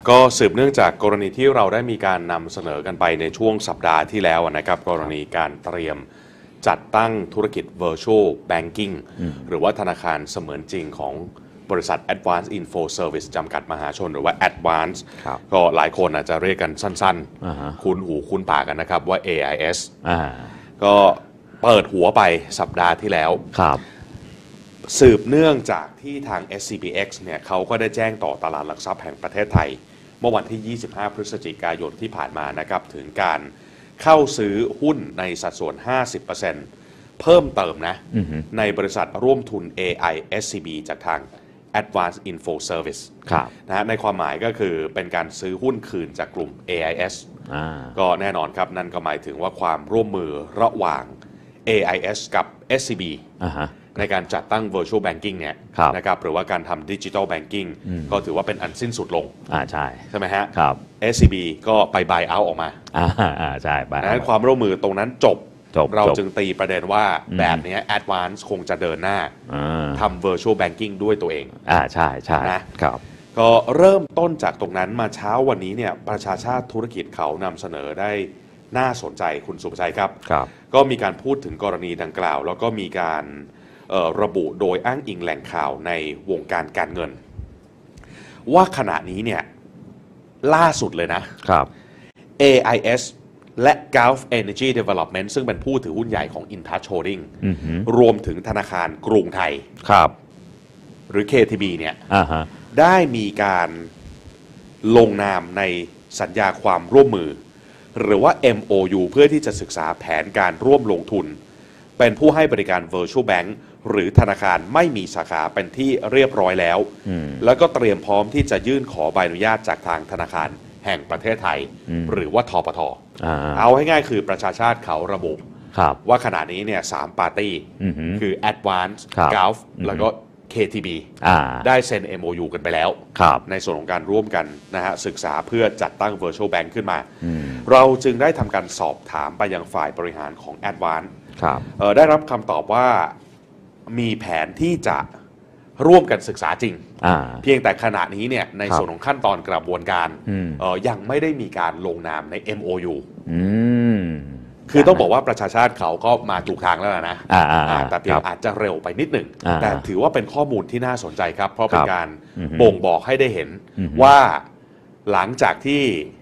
ก็สืบเนื่องจากกรณีที่เราได้มีการนำเสนอกันไปในช่วงสัปดาห์ที่แล้วนะครับกรณีการเตรียมจัดตั้งธุรกิจ Virtual Banking หรือว่าธนาคารเสมือนจริงของบริษัท Advanced Info Service จำกัดมหาชนหรือว่า Advanced ก็หลายคนอาจจะเรียกกันสั้นๆคุ้นหูคุ้นปากกันนะครับว่า AIS ก็เปิดหัวไปสัปดาห์ที่แล้วสืบเนื่องจากที่ทาง SCBX เนี่ยเขาก็ได้แจ้งต่อตลาดหลักทรัพย์แห่งประเทศไทยเมื่อวันที่ 25 พฤศจิกายนที่ผ่านมานะครับถึงการเข้าซื้อหุ้นในสัดส่วน 50% เพิ่มเติมนะในบริษัทร่วมทุน AISCB จากทาง Advanced Info Service นะในความหมายก็คือเป็นการซื้อหุ้นคืนจากกลุ่ม AIS ก็แน่นอนครับนั่นก็หมายถึงว่าความร่วมมือระหว่าง AIS กับ SCB ในการจัดตั้ง Virtual Banking เนี่ยนะครับหรือว่าการทำ Digital Banking ก็ถือว่าเป็นอันสิ้นสุดลงใช่ไหมฮะ SCB ก็ไป buy out ออกมาใช่ดังนั้นความร่วมมือตรงนั้นจบเราจึงตีประเด็นว่าแบบนี้ Advance คงจะเดินหน้าทำ Virtual Banking ด้วยตัวเองใช่นะครับก็เริ่มต้นจากตรงนั้นมาเช้าวันนี้เนี่ยประชาชาติธุรกิจเขานำเสนอได้น่าสนใจคุณสุภชัยครับก็มีการพูดถึงกรณีดังกล่าวแล้วก็มีการระบุโดยอ้างอิงแหล่งข่าวในวงการการเงินว่าขณะนี้เนี่ยล่าสุดเลยนะครับ AIS และ Gulf Energy Development ซึ่งเป็นผู้ถือหุ้นใหญ่ของ InTouch Holding รวมถึงธนาคารกรุงไทยหรือ KTB เนี่ยได้มีการลงนามในสัญญาความร่วมมือหรือว่า MOU เพื่อที่จะศึกษาแผนการร่วมลงทุนเป็นผู้ให้บริการ Virtual Bank หรือธนาคารไม่มีสาขาเป็นที่เรียบร้อยแล้วแล้วก็เตรียมพร้อมที่จะยื่นขอใบอนุญาตจากทางธนาคารแห่งประเทศไทยหรือว่าทปท.เอาให้ง่ายคือประชาชาติเขาระบุว่าขณะนี้เนี่ย3ปาร์ตี้คือ Advance Gulf แล้วก็ KTB ได้เซ็น MOU กันไปแล้วในส่วนของการร่วมกันนะฮะศึกษาเพื่อจัดตั้ง Virtual Bank ขึ้นมาเราจึงได้ทำการสอบถามไปยังฝ่ายบริหารของ Advance ได้รับคำตอบว่ามีแผนที่จะร่วมกันศึกษาจริงเพียงแต่ขณะนี้เนี่ยในส่วนของขั้นตอนกระบวนการยังไม่ได้มีการลงนามใน MOU คือต้องบอกว่าประชาชาติเขาก็มาถูกทางแล้วนะแต่เพียงอาจจะเร็วไปนิดหนึ่งแต่ถือว่าเป็นข้อมูลที่น่าสนใจครับเพราะเป็นการบ่งบอกให้ได้เห็นว่าหลังจากที่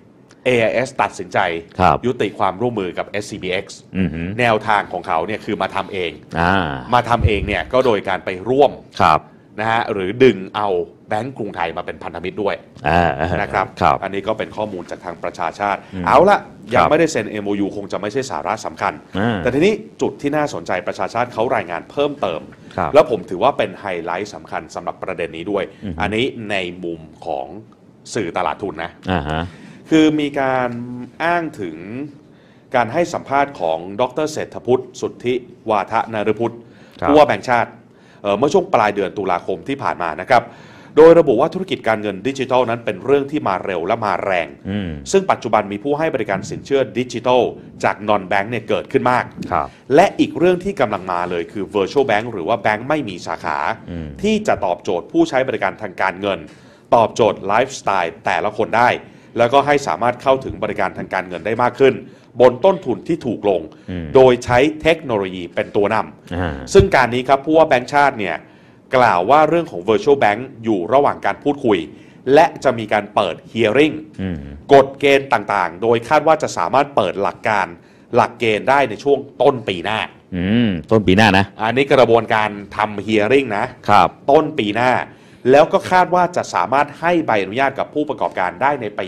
AIS ตัดสินใจยุติความร่วมมือกับ SCBX แนวทางของเขาเนี่ยคือมาทำเองเนี่ยก็โดยการไปร่วมนะฮะหรือดึงเอาแบงก์กรุงไทยมาเป็นพันธมิตรด้วยนะครับอันนี้ก็เป็นข้อมูลจากทางประชาชาติเอาละยังไม่ได้เซ็น MOU คงจะไม่ใช่สาระสำคัญแต่ทีนี้จุดที่น่าสนใจประชาชาติเขารายงานเพิ่มเติมแล้วผมถือว่าเป็นไฮไลท์สำคัญสำหรับประเด็นนี้ด้วยอันนี้ในมุมของสื่อตลาดทุนนะคือมีการอ้างถึงการให้สัมภาษณ์ของดร.เศรษฐพุทธสุทธิวาทนฤพุทธผู้ว่าแบงก์ชาติเมื่อช่วงปลายเดือนตุลาคมที่ผ่านมานะครับโดยระบุว่าธุรกิจการเงินดิจิทัลนั้นเป็นเรื่องที่มาเร็วและมาแรงซึ่งปัจจุบันมีผู้ให้บริการสินเชื่อดิจิทัลจากนอนแบงก์เนี่ยเกิดขึ้นมากและอีกเรื่องที่กำลังมาเลยคือ Virtual Bank หรือว่าแบงก์ไม่มีสาขาที่จะตอบโจทย์ผู้ใช้บริการทางการเงินตอบโจทย์ไลฟ์สไตล์แต่ละคนได้แล้วก็ให้สามารถเข้าถึงบริการทางการเงินได้มากขึ้นบนต้นทุนที่ถูกลงโดยใช้เทคโนโลยีเป็นตัวนำซึ่งการนี้ครับผู้ว่าแบงก์ชาติเนี่ยกล่าวว่าเรื่องของ Virtual Bank อยู่ระหว่างการพูดคุยและจะมีการเปิด Hearing กฎเกณฑ์ต่างๆโดยคาดว่าจะสามารถเปิดหลักเกณฑ์ได้ในช่วงต้นปีหน้าต้นปีหน้านะอันนี้กระบวนการทำ Hearing นะครับต้นปีหน้าแล้วก็คาดว่าจะสามารถให้ใบอนุญาตกับผู้ประกอบการได้ในปี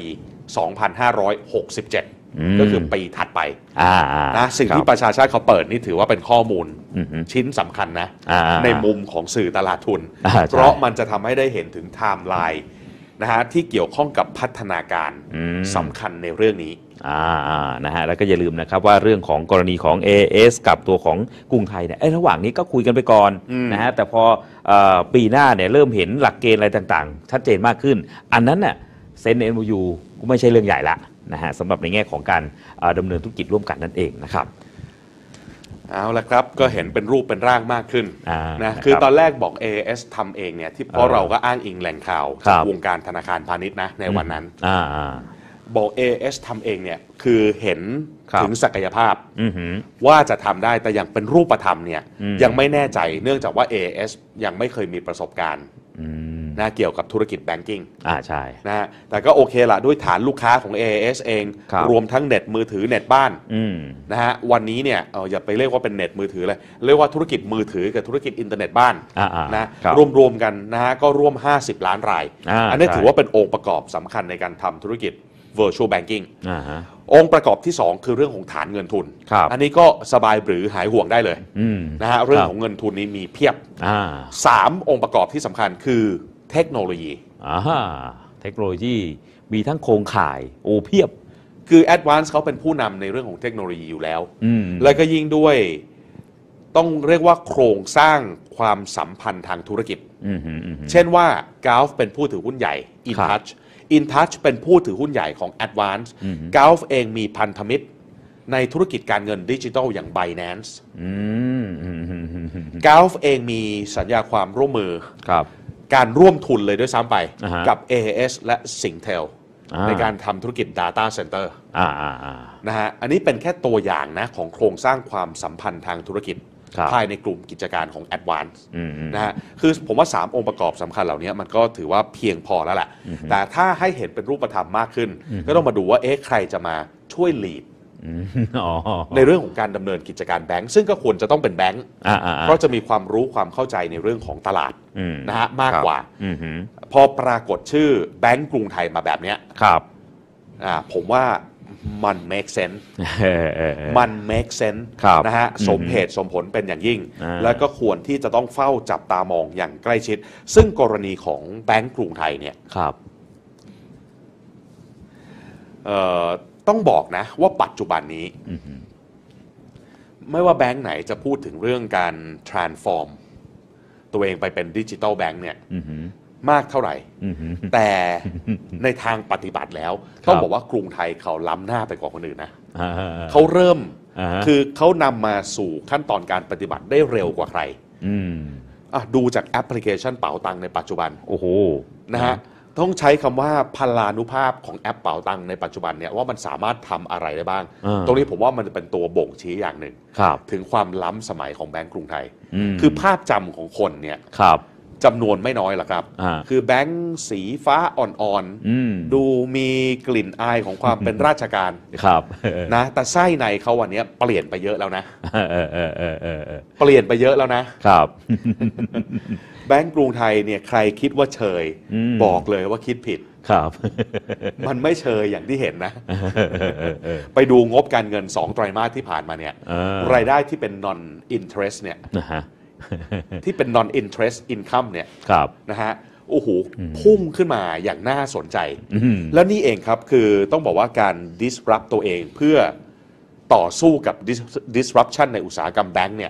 2567 ก็คือปีถัดไปนะสิ่งที่ประชาชาติเขาเปิดนี่ถือว่าเป็นข้อมูลชิ้นสำคัญนะในมุมของสื่อตลาดทุนเพราะมันจะทำให้ได้เห็นถึงไทม์ไลน์นะฮะที่เกี่ยวข้องกับพัฒนาการสำคัญในเรื่องนี้นะฮะแล้วก็อย่าลืมนะครับว่าเรื่องของกรณีของ AIS กับตัวของกรุงไทยเนี่ยระหว่างนี้ก็คุยกันไปก่อนนะฮะแต่พอปีหน้าเนี่ยเริ่มเห็นหลักเกณฑ์อะไรต่างๆชัดเจนมากขึ้นอันนั้นน่ะเซ็น MOU ก็ไม่ใช่เรื่องใหญ่ละนะฮะสำหรับในแง่ของการดำเนินธุรกิจร่วมกันนั่นเองนะครับเอาละครับก็เห็นเป็นรูปเป็นร่างมากขึ้นนะคือตอนแรกบอก AIS ทำเองเนี่ยที่เพราะเราก็อ้างอิงแหล่งข่าวจากวงการธนาคารพาณิชย์นะในวันนั้นบอก AIS ทำเองเนี่ยคือเห็นถึงศักยภาพว่าจะทำได้แต่อย่างเป็นรูปธรรมเนี่ยยังไม่แน่ใจเนื่องจากว่า AIS ยังไม่เคยมีประสบการณ์นะเกี่ยวกับธุรกิจแบงกิ้งใช่นะแต่ก็โอเคละด้วยฐานลูกค้าของ AIS เองรวมทั้งเน็ตมือถือเน็ตบ้านนะฮะวันนี้เนี่ยอย่าไปเรียกว่าเป็นเน็ตมือถือเลยเรียกว่าธุรกิจมือถือกับธุรกิจอินเทอร์เน็ตบ้านนะรวมกันนะฮะก็ร่วม50 ล้านรายอันนี้ถือว่าเป็นองค์ประกอบสำคัญในการทำธุรกิจ virtual banking องค์ประกอบที่2คือเรื่องของฐานเงินทุนอันนี้ก็สบายหรือหายห่วงได้เลยนะฮะเรื่องของเงินทุนนี้มีเพียบ3องค์ประกอบที่สำคัญคือเทคโนโลยีเทคโนโลยีมีทั้งโครงข่ายเพียบคือ Advance เขาเป็นผู้นำในเรื่องของเทคโนโลยีอยู่แล้วแล้วก็ยิ่งด้วยต้องเรียกว่าโครงสร้างความสัมพันธ์ทางธุรกิจเช่นว่า Gulf เป็นผู้ถือหุ้นใหญ่ InTouch เป็นผู้ถือหุ้นใหญ่ของ Advance Gulf เองมีพันธมิตรในธุรกิจการเงินดิจิทัลอย่าง Binance Gulf เองมีสัญญาความร่วมมือการร่วมทุนเลยด้วยซ้ำไปกับ AIS และ Singtel ในการทำธุรกิจ Data Center นะฮะอันนี้เป็นแค่ตัวอย่างนะของโครงสร้างความสัมพันธ์ทางธุรกิจภายในกลุ่มกิจการของ Advance นะฮะคือผมว่า3องค์ประกอบสำคัญเหล่านี้มันก็ถือว่าเพียงพอแล้วแหละแต่ถ้าให้เห็นเป็นรูปธรรมมากขึ้นก็ต้องมาดูว่าใครจะมาช่วยลีดในเรื่องของการดำเนินกิจการแบงก์ซึ่งก็ควรจะต้องเป็นแบงก์เพราะจะมีความรู้ความเข้าใจในเรื่องของตลาดนะฮะมากกว่าพอปรากฏชื่อแบงก์กรุงไทยมาแบบนี้ผมว่ามัน make sense มัน make sense นะฮะสมเหตุสมผลเป็นอย่างยิ่งแล้วก็ควรที่จะต้องเฝ้าจับตามองอย่างใกล้ชิดซึ่งกรณีของแบงก์กรุงไทยเนี่ยต้องบอกนะว่าปัจจุบันนี้ไม่ว่าแบงก์ไหนจะพูดถึงเรื่องการ transform ตัวเองไปเป็นดิจิทัลแบงก์เนี่ยมากเท่าไหร่แต่ในทางปฏิบัติแล้วต้องบอกว่ากรุงไทยเขาล้ำหน้าไปกว่าคนอื่นนะเขาเริ่มคือเขานำมาสู่ขั้นตอนการปฏิบัติได้เร็วกว่าใครดูจากแอปพลิเคชันเป๋าตังในปัจจุบันโอ้โหนะฮะต้องใช้คำว่าพลานุภาพของแอปเป๋าตังในปัจจุบันเนี่ยว่ามันสามารถทำอะไรได้บ้างตรงนี้ผมว่ามันจะเป็นตัวบ่งชี้อย่างหนึ่งถึงความล้ำสมัยของแบงก์กรุงไทยคือภาพจำของคนเนี่ยจำนวนไม่น้อยหรอกครับคือแบงค์สีฟ้าอ่อนๆดูมีกลิ่นอายของความเป็นราชการนะแต่ไส้ในเขาวันนี้เปลี่ยนไปเยอะแล้วนะเปลี่ยนไปเยอะแล้วนะครับแบงก์กรุงไทยเนี่ยใครคิดว่าเชยบอกเลยว่าคิดผิดมันไม่เชยอย่างที่เห็นนะไปดูงบการเงิน2ไตรมาสที่ผ่านมาเนี่ยรายได้ที่เป็น non interest เนี่ยที่เป็น non interest income เนี่ยนะฮะโอ้โหพุ่งขึ้นมาอย่างน่าสนใจแล้วนี่เองครับคือต้องบอกว่าการ disrupt ตัวเองเพื่อต่อสู้กับ disruption ในอุตสาหกรรมแบงก์เนี่ย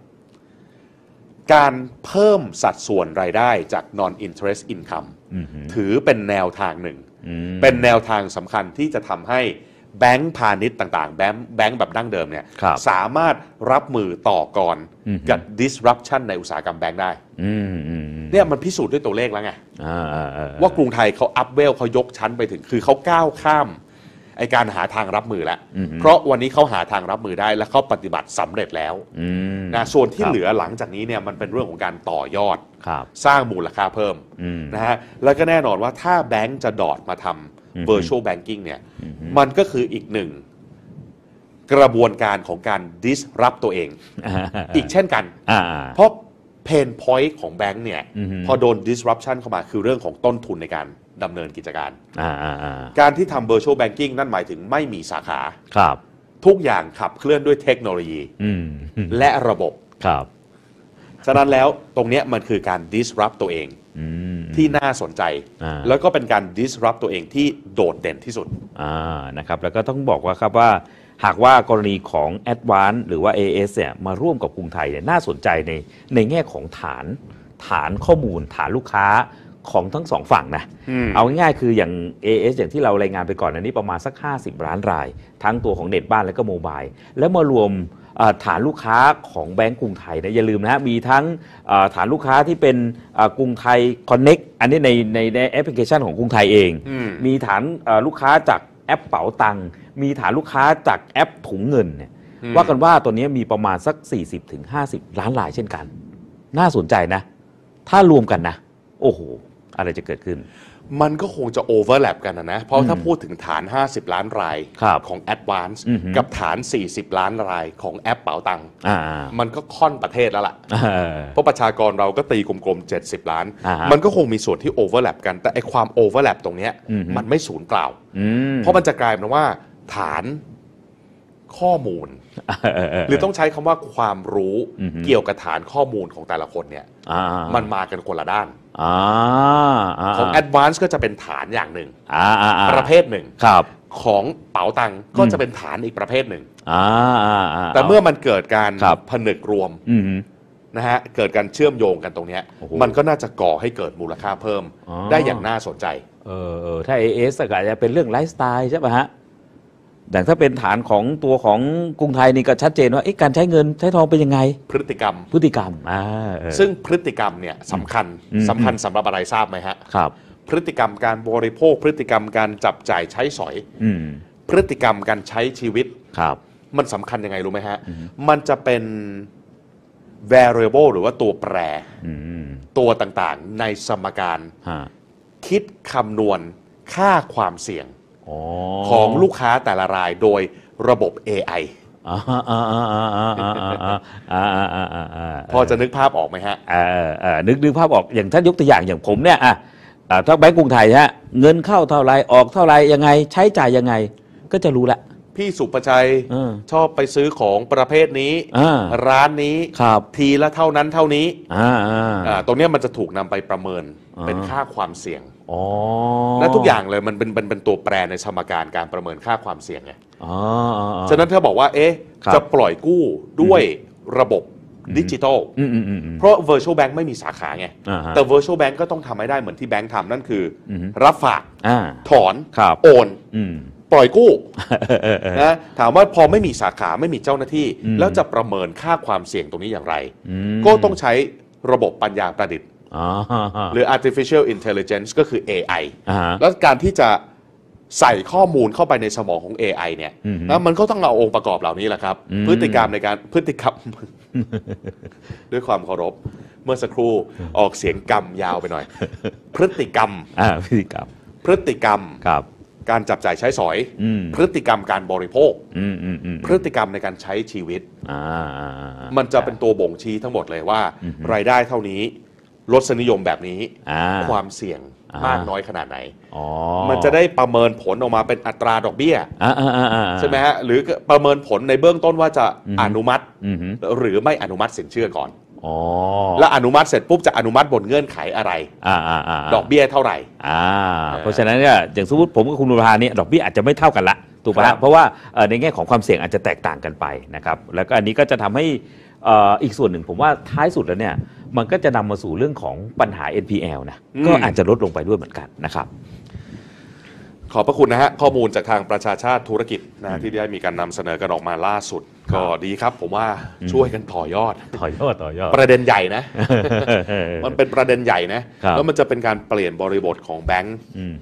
การเพิ่มสัดส่วนรายได้จาก non interest income ถือเป็นแนวทางหนึ่งเป็นแนวทางสำคัญที่จะทำให้แบงก์พาณิชย์ต่างๆแบงก์แบบดั้งเดิมเนี่ยสามารถรับมือต่อกรกับ disruption ในอุตสาหกรรมแบงก์ได้เนี่ยมันพิสูจน์ด้วยตัวเลขแล้วไงว่ากรุงไทยเขาอัพเวลเขายกชั้นไปถึงคือเขาก้าวข้ามไอการหาทางรับมือแล้วเพราะวันนี้เขาหาทางรับมือได้และเขาปฏิบัติสำเร็จแล้วนะส่วนที่เหลือหลังจากนี้เนี่ยมันเป็นเรื่องของการต่อยอดสร้างมูลค่าเพิ่มนะฮะแล้วก็แน่นอนว่าถ้าแบงก์จะดอดมาทำ virtual banking เนี่ยมันก็คืออีกหนึ่งกระบวนการของการ disrupt ตัวเองอีกเช่นกันเพราะ pain point ของแบงก์เนี่ยพอโดน disruption เข้ามาคือเรื่องของต้นทุนในการดำเนินกิจการการที่ทำ virtual banking นั่นหมายถึงไม่มีสาขาทุกอย่างขับเคลื่อนด้วยเทคโนโลยีและระบบฉะนั้นแล้วตรงนี้มันคือการ disrupt ตัวเองที่น่าสนใจแล้วก็เป็นการ disrupt ตัวเองที่โดดเด่นที่สุดนะครับแล้วก็ต้องบอกว่าครับว่าหากว่ากรณีของ Advance หรือว่า AIS เนี่ยมาร่วมกับกรุงไทยเนี่ยน่าสนใจในแง่ของฐานข้อมูลฐานลูกค้าของทั้งสองฝั่งนะเอาง่ายๆคืออย่าง AS อย่างที่เรารายงานไปก่อนอันนี้ประมาณสัก50ล้านรายทั้งตัวของเน็ตบ้านและก็โมบายแล้วมารวมฐานลูกค้าของแบงก์กรุงไทยนะอย่าลืมนะมีทั้งฐานลูกค้าที่เป็นกรุงไทย Connect อันนี้ในแอปพลิเคชันของกรุงไทยเองมีฐานลูกค้าจากแอปเป๋าตังค์มีฐานลูกค้าจากแอปถุงเงินเนี่ยว่ากันว่าตัวนี้มีประมาณสัก 40-50 ล้านรายเช่นกันน่าสนใจนะถ้ารวมกันนะโอ้โหอะไรจะเกิดขึ้นมันก็คงจะโอเวอร์แลปกันนะเพราะถ้าพูดถึงฐาน50ล้านรายของ Advance กับฐาน40ล้านรายของแอปเป๋าตังค์มันก็ค่อนประเทศแล้วล่ะเพราะประชากรเราก็ตีกลมๆ70ล้านมันก็คงมีส่วนที่โอเวอร์แลปกันแต่ไอความโอเวอร์แลปตรงนี้มันไม่สูญเปล่าเพราะมันจะกลายเป็นว่าฐานข้อมูลหรือต้องใช้คำว่าความรู้เกี่ยวกับฐานข้อมูลของแต่ละคนเนี่ยมันมากันคนละด้านของ Advance ก็จะเป็นฐานอย่างหนึ่งประเภทหนึ่งของเป๋าตังก็จะเป็นฐานอีกประเภทหนึ่งแต่เมื่อมันเกิดการผนึกรวมนะฮะเกิดการเชื่อมโยงกันตรงนี้มันก็น่าจะก่อให้เกิดมูลค่าเพิ่มได้อย่างน่าสนใจถ้า AS ก็อาจจะเป็นเรื่องไลฟ์สไตล์ใช่ป่ะฮะแต่ถ้าเป็นฐานของตัวของกรุงไทยนี่ก็ชัดเจนว่าการใช้เงินใช้ทองเป็นยังไงพฤติกรรมซึ่งพฤติกรรมเนี่ยสำคัญสำหรับอะไรทราบไหมฮะครับพฤติกรรมการบริโภคพฤติกรรมการจับจ่ายใช้สอยพฤติกรรมการใช้ชีวิตครับมันสำคัญยังไงรู้ไหมฮะมันจะเป็น variable หรือว่าตัวแปรตัวต่างๆในสมการคิดคำนวณค่าความเสี่ยงของลูกค้าแต่ละรายโดยระบบ AI พอจะนึกภาพออกไหมฮะนึกภาพออกอย่างท่านยกตัวอย่างอย่างผมเนี่ยถ้าแบงก์กรุงไทยฮะเงินเข้าเท่าไรออกเท่าไรยังไงใช้จ่ายยังไงก็จะรู้ละพี่สุประชัยชอบไปซื้อของประเภทนี้ร้านนี้ทีละเท่านั้นเท่านี้ตรงนี้มันจะถูกนำไปประเมินเป็นค่าความเสี่ยงและทุกอย่างเลยมันเป็นตัวแปรในสมการการประเมินค่าความเสี่ยงไงฉะนั้นถ้าบอกว่าจะปล่อยกู้ด้วยระบบดิจิทัลเพราะ virtual bank ไม่มีสาขาไงแต่ virtual bank ก็ต้องทำให้ได้เหมือนที่แบงค์ทำนั่นคือรับฝากถอนโอนปล่อยกู้นะถามว่าพอไม่มีสาขาไม่มีเจ้าหน้าที่แล้วจะประเมินค่าความเสี่ยงตรงนี้อย่างไรก็ต้องใช้ระบบปัญญาประดิษฐ์หรือ artificial intelligence ก็คือ AI แล้วการที่จะใส่ข้อมูลเข้าไปในสมองของ AI เนี่ยแล้วมันก็ต้องเอาองค์ประกอบเหล่านี้แหละครับพฤติกรรมด้วยความเคารพเมื่อสักครู่ออกเสียงกรรมยาวไปหน่อยพฤติกรรมการจับจ่ายใช้สอยพฤติกรรมการบริโภคพฤติกรรมในการใช้ชีวิตมันจะเป็นตัวบ่งชี้ทั้งหมดเลยว่ารายได้เท่านี้รสนิยมแบบนี้ความเสี่ยงมากน้อยขนาดไหนมันจะได้ประเมินผลออกมาเป็นอัตราดอกเบี้ยใช่ไหมฮะหรือประเมินผลในเบื้องต้นว่าจะอนุมัติหรือไม่อนุมัติสินเชื่อก่อนแล้วอนุมัติเสร็จปุ๊บจะอนุมัติบนเงื่อนไขอะไรดอกเบี้ยเท่าไหร่เพราะฉะนั้นเนี่ยอย่างสมมติผมกับคุณนุภาเนี่ยดอกเบี้ยอาจจะไม่เท่ากันละถูกป่ะเพราะว่าในแง่ของความเสี่ยงอาจจะแตกต่างกันไปนะครับแล้วก็อันนี้ก็จะทำให้อีกส่วนหนึ่งผมว่าท้ายสุดแล้วเนี่ยมันก็จะนำมาสู่เรื่องของปัญหา NPL นะก็อาจจะลดลงไปด้วยเหมือนกันนะครับขอบพระคุณนะฮะข้อมูลจากทางประชาชาติธุรกิจนะที่ได้มีการนำเสนอกันออกมาล่าสุดก็ดีครับผมว่าช่วยกันต่อยอดประเด็นใหญ่นะ มันเป็นประเด็นใหญ่นะแล้วมันจะเป็นการเปลี่ยนบริบทของแบงก์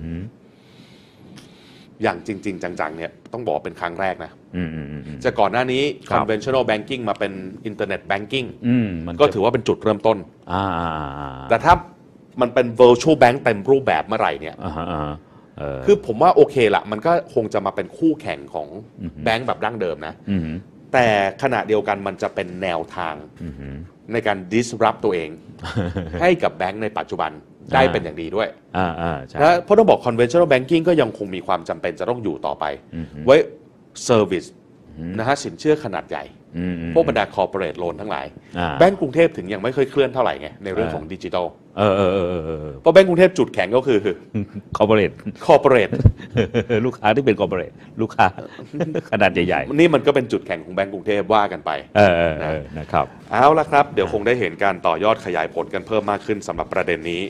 อย่างจริงๆจังๆเนี่ยต้องบอกเป็นครั้งแรกนะจากก่อนหน้านี้ conventional banking มาเป็น internet banking ก็ถือว่าเป็นจุดเริ่มต้นแต่ถ้ามันเป็น virtual bank เต็มรูปแบบเมื่อไหร่เนี่ยคือผมว่าโอเคละมันก็คงจะมาเป็นคู่แข่งของแบงก์แบบดั้งเดิมนะแต่ขณะเดียวกันมันจะเป็นแนวทางในการ disrupt ตัวเอง ให้กับแบงก์ในปัจจุบันได้เป็นอย่างดีด้วยนะเพราะต้องบอก conventional banking ก็ยังคงมีความจำเป็นจะต้องอยู่ต่อไปไว้ service นะฮะสินเชื่อขนาดใหญ่พวกบรรดา corporate loan ทั้งหลายแบงก์กรุงเทพถึงยังไม่ค่อยเคลื่อนเท่าไหร่ไงในเรื่องของดิจิทัลเพราะแบงก์กรุงเทพจุดแข็งก็คือ corporate ลูกค้าที่เป็น corporate ลูกค้าขนาดใหญ่ๆนี่มันก็เป็นจุดแข็งของแบงก์กรุงเทพว่ากันไปนะครับเอาละครับเดี๋ยวคงได้เห็นการต่อยอดขยายผลกันเพิ่มมากขึ้นสำหรับประเด็นนี้